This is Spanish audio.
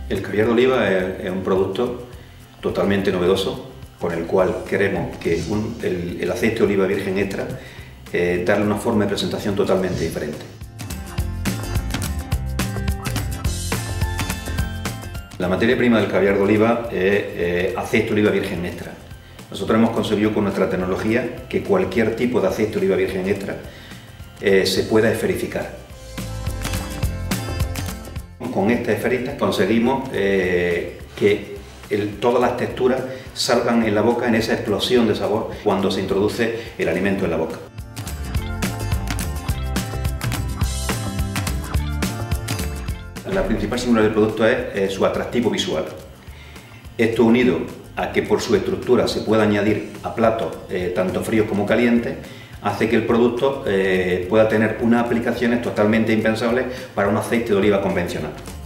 El caviar de oliva es un producto totalmente novedoso, con el cual queremos que el aceite de oliva virgen extra darle una forma de presentación totalmente diferente. La materia prima del caviar de oliva es aceite de oliva virgen extra. Nosotros hemos conseguido con nuestra tecnología que cualquier tipo de aceite de oliva virgen extra se pueda esferificar. Con esta esferita conseguimos que todas las texturas salgan en la boca en esa explosión de sabor cuando se introduce el alimento en la boca. La principal singularidad del producto es su atractivo visual. Esto unido a que por su estructura se puede añadir a platos tanto fríos como calientes, hace que el producto pueda tener unas aplicaciones totalmente impensables para un aceite de oliva convencional.